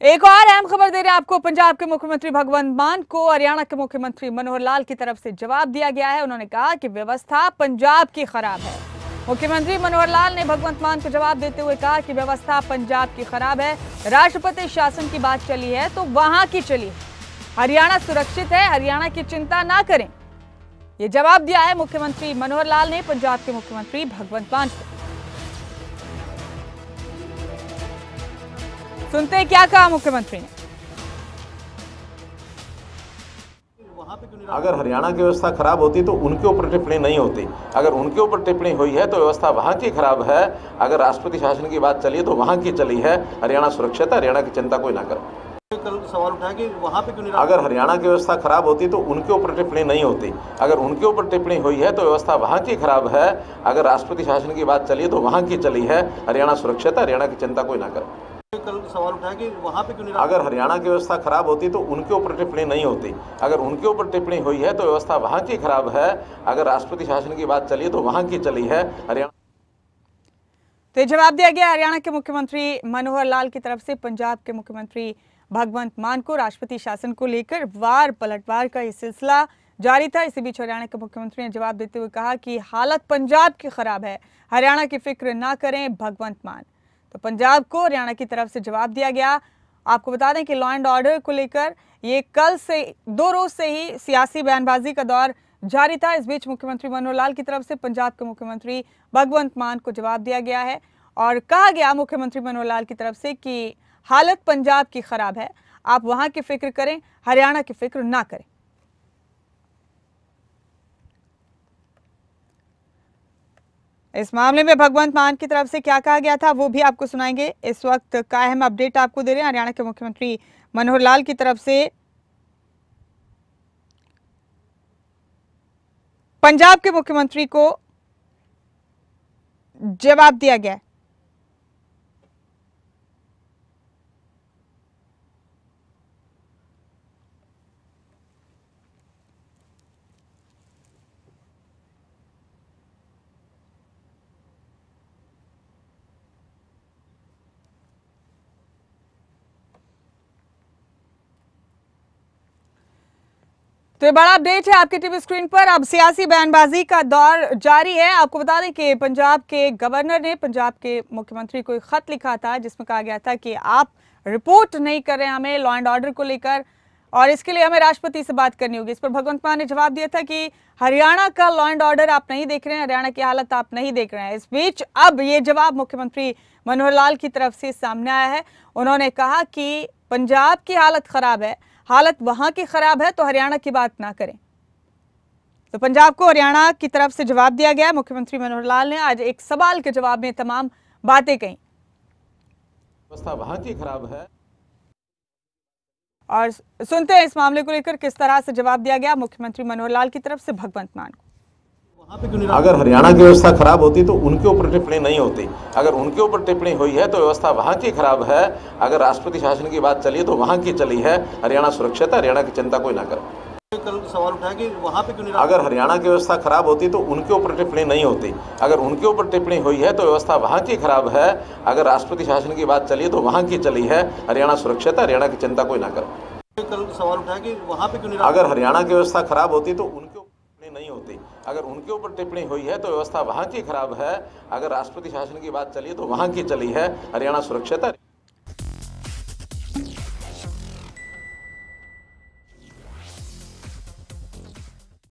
एक और अहम खबर दे रहे हैं आपको। पंजाब के मुख्यमंत्री भगवंत मान को हरियाणा के मुख्यमंत्री मनोहर लाल की तरफ से जवाब दिया गया है। उन्होंने कहा कि व्यवस्था पंजाब की खराब है। मुख्यमंत्री मनोहर लाल ने भगवंत मान को जवाब देते हुए कहा कि व्यवस्था पंजाब की खराब है। राष्ट्रपति शासन की बात चली है तो वहां की चली है। हरियाणा सुरक्षित है, हरियाणा की चिंता ना करें। यह जवाब दिया है मुख्यमंत्री मनोहर लाल ने पंजाब के मुख्यमंत्री भगवंत मान को। सुनते हैं क्या कहा मुख्यमंत्री ने। अगर हरियाणा की व्यवस्था खराब होती तो उनके ऊपर टिप्पणी नहीं होती। अगर उनके ऊपर टिप्पणी हुई है तो व्यवस्था वहां की खराब है। अगर राष्ट्रपति शासन की बात चली है तो वहां की चली है। हरियाणा सुरक्षित है, हरियाणा की चिंता कोई ना करे। कल सवाल उठाया कि वहां पे क्यों नहीं। अगर हरियाणा की व्यवस्था खराब होती तो उनके ऊपर टिप्पणी नहीं होती। अगर उनके ऊपर टिप्पणी हुई है तो व्यवस्था वहां की खराब है। अगर राष्ट्रपति शासन की बात चली है तो वहां की चली है। हरियाणा सुरक्षित है, हरियाणा की चिंता कोई ना करे। कल सवाल उठाया कि वहां पे क्यों नहीं। अगर हरियाणा की व्यवस्था खराब होती तो उनके ऊपर टिप्पणी नहीं होती। अगर उनके ऊपर टिप्पणी हुई है तो व्यवस्था वहां की खराब है। अगर राष्ट्रपति शासन की बात चली है तो वहां की चली है। हरियाणा तो जवाब दिया गया हरियाणा के मुख्यमंत्री मनोहर लाल की तरफ से पंजाब के मुख्यमंत्री भगवंत मान को। राष्ट्रपति शासन को लेकर वार पलटवार का ये सिलसिला जारी था। इसी बीच हरियाणा के मुख्यमंत्री ने जवाब देते हुए कहा कि हालत पंजाब की खराब है, हरियाणा की फिक्र ना करें भगवंत मान। तो पंजाब को हरियाणा की तरफ से जवाब दिया गया। आपको बता दें कि लॉ एंड ऑर्डर को लेकर ये कल से 2 रोज से ही सियासी बयानबाजी का दौर जारी था। इस बीच मुख्यमंत्री मनोहर लाल की तरफ से पंजाब के मुख्यमंत्री भगवंत मान को जवाब दिया गया है और कहा गया मुख्यमंत्री मनोहर लाल की तरफ से कि हालत पंजाब की खराब है, आप वहां की फिक्र करें, हरियाणा की फिक्र ना करें। इस मामले में भगवंत मान की तरफ से क्या कहा गया था वो भी आपको सुनाएंगे। इस वक्त का अहम अपडेट आपको दे रहे हैं हरियाणा के मुख्यमंत्री मनोहर लाल की तरफ से पंजाब के मुख्यमंत्री को जवाब दिया गया है। तो ये बड़ा अपडेट है आपके टीवी स्क्रीन पर। अब सियासी बयानबाजी का दौर जारी है। आपको बता दें कि पंजाब के गवर्नर ने पंजाब के मुख्यमंत्री को एक खत लिखा था जिसमें कहा गया था कि आप रिपोर्ट नहीं कर रहे हैं हमें लॉ एंड ऑर्डर को लेकर और इसके लिए हमें राष्ट्रपति से बात करनी होगी। इस पर भगवंत मान ने जवाब दिया था कि हरियाणा का लॉ एंड ऑर्डर आप नहीं देख रहे हैं, हरियाणा की हालत आप नहीं देख रहे हैं। इस बीच अब ये जवाब मुख्यमंत्री मनोहर लाल की तरफ से सामने आया है। उन्होंने कहा कि पंजाब की हालत खराब है, हालत वहां की खराब है तो हरियाणा की बात ना करें। तो पंजाब को हरियाणा की तरफ से जवाब दिया गया। मुख्यमंत्री मनोहर लाल ने आज एक सवाल के जवाब में तमाम बातें कही। व्यवस्था वहां की खराब है और सुनते हैं इस मामले को लेकर किस तरह से जवाब दिया गया मुख्यमंत्री मनोहर लाल की तरफ से भगवंत मान को। अगर हरियाणा की व्यवस्था खराब होती तो उनके ऊपर टिप्पणी नहीं होती। अगर उनके ऊपर टिप्पणी हुई है तो व्यवस्था वहां की खराब है। अगर राष्ट्रपति शासन की बात चली है तो वहां की चली है। हरियाणा सुरक्षित है, हरियाणा की चिंता कोई ना करे। कल सवाल उठाया कि वहां पे क्यों नहीं। अगर हरियाणा की व्यवस्था खराब होती तो उनके ऊपर टिप्पणी नहीं होती। अगर उनके ऊपर टिप्पणी हुई है तो व्यवस्था वहां की खराब है। अगर राष्ट्रपति शासन की बात चली है तो वहां की चली है। हरियाणा सुरक्षित है, हरियाणा की चिंता कोई ना करे। कल सवाल उठाया कि वहां पे क्यों नहीं। अगर हरियाणा की व्यवस्था खराब होती तो उनके ऊपर टिप्पणी नहीं होती। अगर उनके ऊपर टिप्पणी हुई है तो व्यवस्था वहां की खराब है। अगर राष्ट्रपति शासन की बात चली है तो वहां की चली है। हरियाणा सुरक्षित है।